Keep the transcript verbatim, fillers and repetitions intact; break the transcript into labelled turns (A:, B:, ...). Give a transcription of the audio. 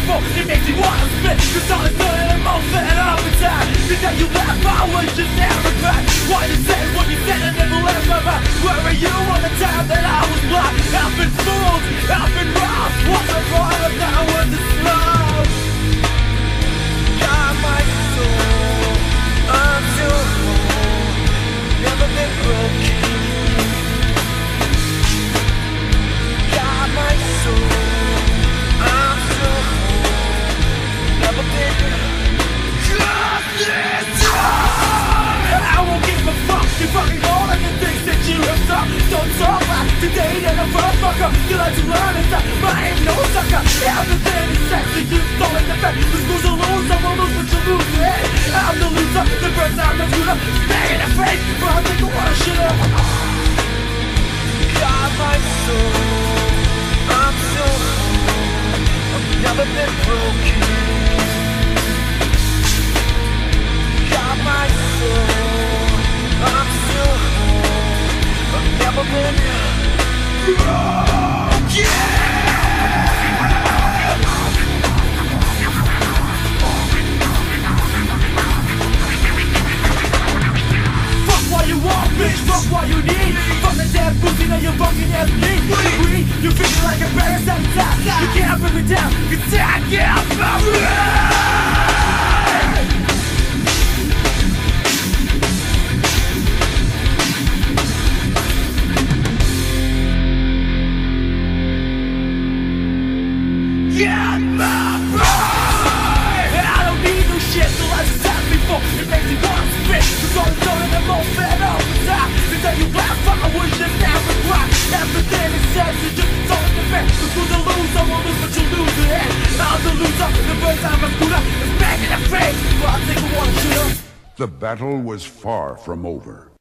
A: before, it makes me wanna spit. Cause all it's done and most fed up in time. You know you laugh, I was just never back. Why you say what you said, I never left my mind. Where were you all the time that I was blind? I've been fooled, I've been robbed. What's the point of now when the slow? Got my soul, I'm still whole, never been broken. Got my soul, I'm still whole, never been got this time. I won't give a fuck, you fucking all of the things that you have done. Don't talk about today and a motherfucker. You like to learn it's not, but I ain't no sucker. Everything is sexy, you stole in the fact. The schools are lose, I won't lose, but you lose your head. I'm the loser, the first time I'm gonna bang in the face, but I think I wanna shut up. Got my soul, I'm so home, I've never been broken. Got my soul, I'm still home, I've never been broken. What you want, bitch, fuck what you need. Fuck the damn pussy that you fucking ass me. Agree, you feel me like a parasite inside. You can't bring me down, cause I can't fuck get my pride. I don't need no shit, so I just have before. It makes me want to spit. Cause all it's done and I'm all fed all the time. Since that you laugh, I wish you never cry. Everything is said, you just don't defend. Cause who's the loser, won't lose, but you lose the head. I'm the loser, the first time I'm screwed up. It's back in the face, but I think I wanna shoot up.
B: The battle was far from over.